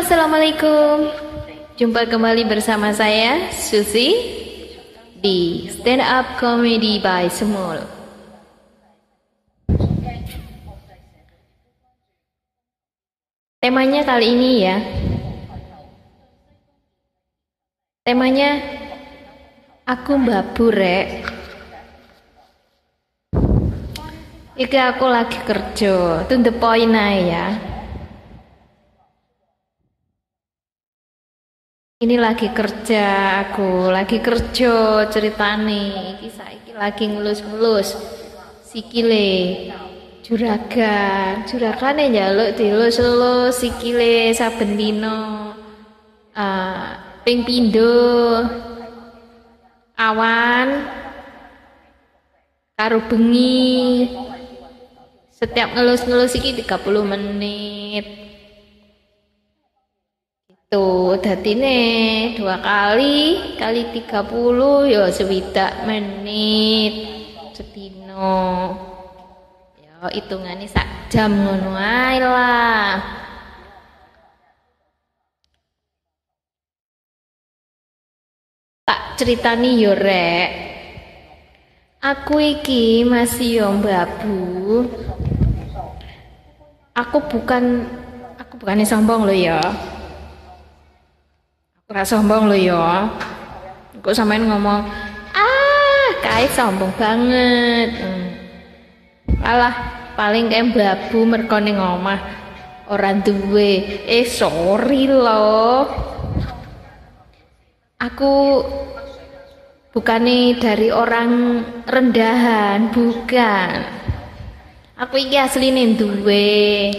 Assalamualaikum. Jumpa kembali bersama saya Susi di Stand Up Comedy by Semul. Temanya kali ini ya. Temanya aku mbabur rek. Iki aku lagi kerja, to the point ae ya. Ini lagi kerja, aku lagi kerja ceritane. Iki saiki lagi ngelus-ngelus sikile juragane njaluk dilus-lus sikile saben dina. Ping pindho awan karo bengi. Setiap ngelus-ngelus iki 30 menit. Tuh, dadine 2 kali 30 ya 60 menit sedina. Ya hitungane sak jam ngono ae lah. Tak ceritani yo rek. Aku iki masih yo mbabu. Aku bukannya sombong lo ya. Ora sombong lo ya. Kok sampean ngomong, kae sombong banget. Alah, paling kayak babu mergo ning omah ora duwe. Sorry loh. Aku bukannya dari orang rendahan, bukan. Aku iki asline duwe.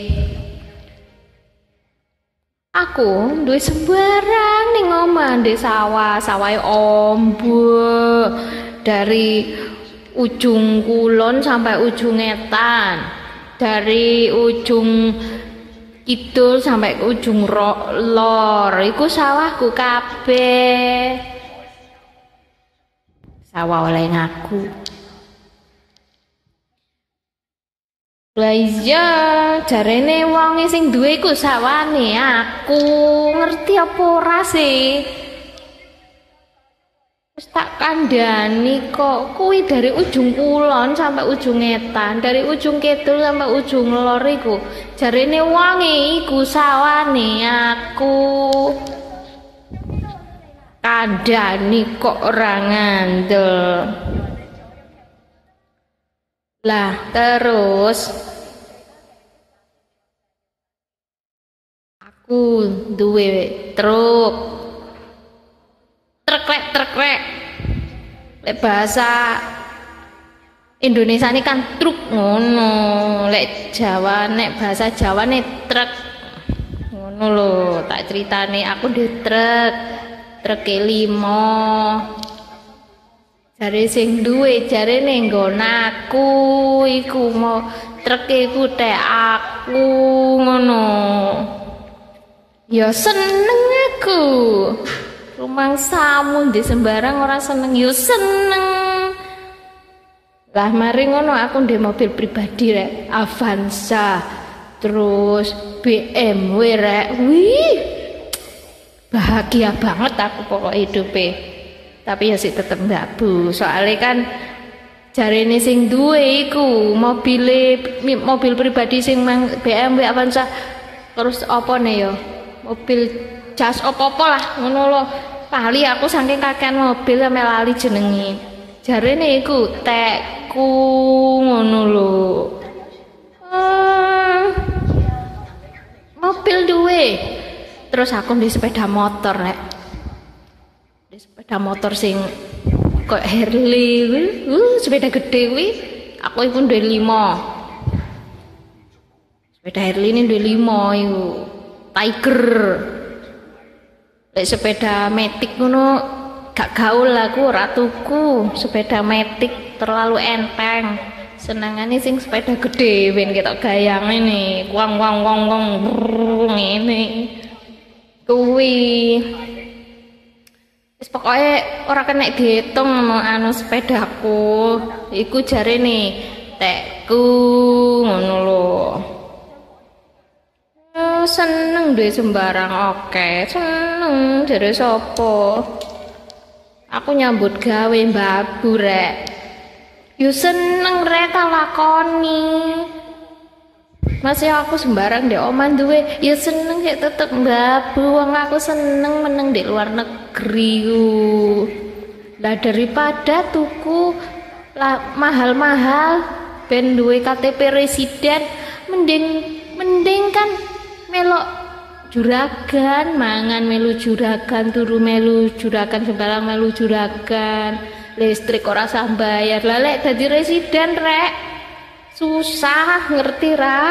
Aku duwe sembarang ning omah, ndek sawahe ombo dari ujung kulon sampai ujung etan, dari ujung kidul sampai ujung lor, iku sawahku kabeh. Sawah oleh ngaku. Lah iya, jarene wong sing duwe iku sawane aku. Ngerti apa ora sih? Wis tak kandhani kok kuwi dari ujung kulon sampai ujung etan, dari ujung kidul sampai ujung lor iku. Jarene wong iku sawane aku. Kandhani kok ora ngandel. Lah terus aku duwe truk trek lek bahasa Indonesia ini kan truk ngono, lek Jawa nek bahasa Jawa nek truk ngono lho. Tak ceritane aku di truk 5. Jare sing duwe jarene nggon aku iku mau treke iku tek aku ngono. Ya seneng aku. Rumangsamu ndek sembarang ora seneng ya seneng. Lah mari ngono aku ndek mobil pribadi rek, Avanza. Terus BMW rek. Wih. Bahagia banget aku pokok hidupe. Tapi ya sih tetep mbabu, soalnya kan jarene sing duwe iku mobil pribadi sing BMW Avanza, terus apa nih ya mobil jas opo-opo lah ngono lho. Kali aku saking kakean mobil sampe lali jenenge. Jarene iku tekku ngono lho. Mobil duwe. Terus aku di sepeda motor rek. Sepeda motor sing kok Harley sepeda gede kuwi aku iku duwe 5. Sepeda Harley ini duwe 5 iku Tiger. Lek sepeda Matic ngono gak gaul aku ora tuku. Sepeda Matic terlalu enteng. Senengane sing sepeda gede ben ketok gayange nih. Wang ngene. Kuwi wis pokoke ora kena diitung anu sepedaku. Iku jarene tekku ngono lho. seneng duwe sembarang oke, seneng jare sapa? Aku nyambut gawe mbabu rek. Yo seneng rek lakoni. Masih aku sembarang di omah duwe, ya seneng sik tetep mbabu. Wong aku seneng meneng di luar negeri ku. Lah daripada tuku mahal-mahal ben duwe KTP residen, mending kan melok juragan, mangan melu juragan, turu melu juragan, sembarang melu juragan, listrik ora sah bayar. Lah lek dadi residen rek susah, ngerti ra?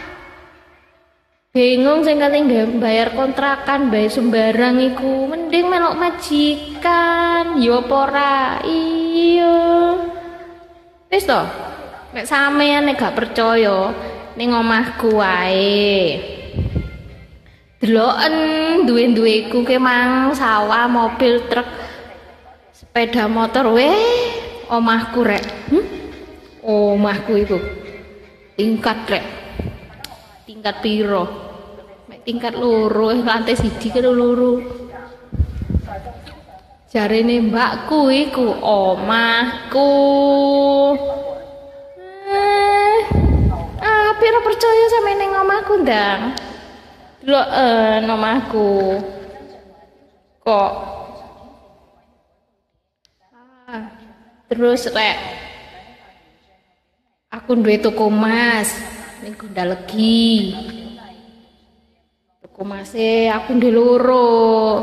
Bingung sing kate bayar kontrakan, bayar sembarang iku, mending melok majikan. Yo apa ora? Iya. Wis to, nek sampeyan nek gak percaya ning omahku wae. Deloken duwe-duweku ke mang sawah, mobil, truk, sepeda motor, omahku rek. Omahku iku tingkat rek. Tingkat piro? Mek tingkat loro, lantai siji karo loro. Jarene mbakku iku omahku. Piro percaya sampe ning omahku ndang? Delok omahku. Kok terus rek aku duwe toko emas ning Gondalegi. Toko emase aku ndek loro.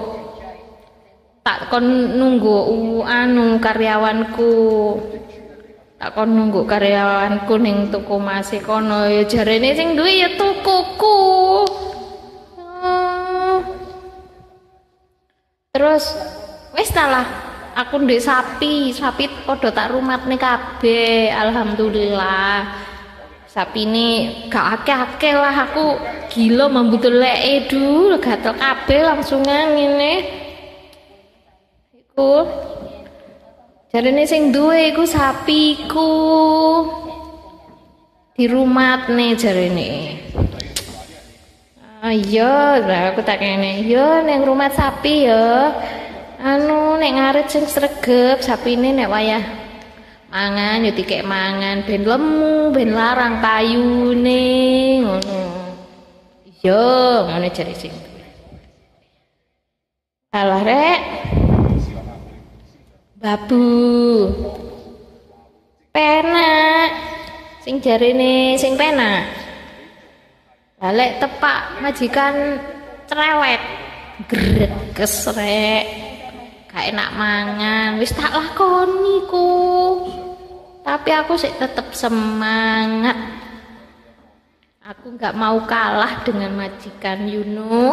Tak kon nunggu karyawanku. Tak kon nunggu karyawanku ning toko emase kono, ya jarene sing duwe ya tukuku. Terus wis lah aku ndek sapi padha tak rumatne kabeh, alhamdulillah. Sapine gak akeh-akeh lah, aku gila membutuleke dul gatel kabeh langsungan ngene. Iku jarene sing duwe iku sapiku. Dirumatne jarene. Iya, lah aku tak kene. Yo ning rumah sapi ya. Nek ngarit sing sregep sapine nek wayah mangan yo dikek mangan ben lemu, ben larang payune ngono. Iya, ngono jare sing. Alah rek. Babu. Penak. Sing jarene sing penak. Balik tepak majikan cerewet. Greges rek. Gak enak mangan, wis tak lakoni ku. Tapi aku sih tetap semangat. Aku nggak mau kalah dengan majikan Yuno.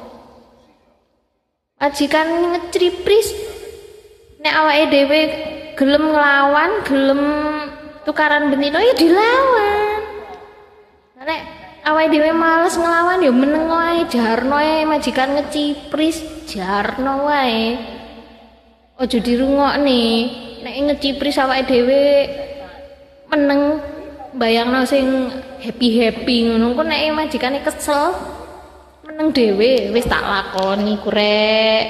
Majikan ngecripris. Nek awake dhewe gelem nglawan, gelem tukaran bendino ya dilawan. Nek awake dhewe males nglawan ya meneng wae, jarno ae majikan ngecipris, jarno wae. Ojo dirungokne, nek ngecipris awake dhewe meneng bayangno sing happy-happy ngono. Kok nek majikane kesel meneng dhewe wis tak lakoni ku rek.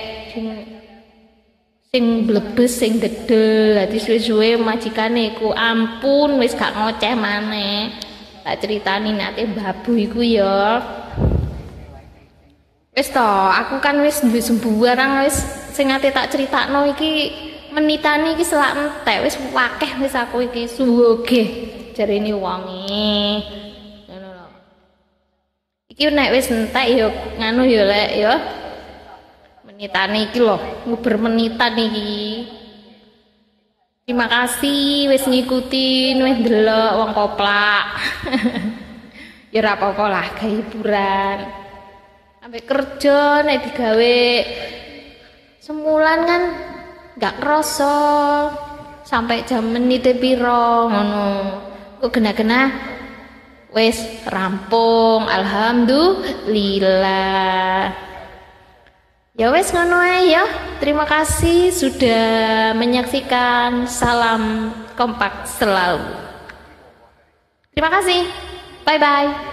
Sing blebes sing dedel, dadi suwe-suwe majikane iku ampun wis gak ngoceh maneh. Tak critani nate babu iku ya. Wis to, aku kan wis duwe sembarang wis sing ate tak critakno iki menitani iki selak entek wis akeh wis aku iki sugih jarene wonge. Ngono lho. Iki nek wis entek ya nganu ya lek ya. Menitane iki lho, nguber menitan iki. Terima kasih wis ngikutin, wis ndelok wong koplak. Ya ora apa-apa lah, gawe hiburan. Sampai kerja nek digawe semulan kan gak kroso sampai jam menit piro ngono. Kok gena-gena wis rampung, alhamdulillah. Ya wes ngono ae ya. Terima kasih sudah menyaksikan. Salam kompak selalu. Terima kasih. Bye bye.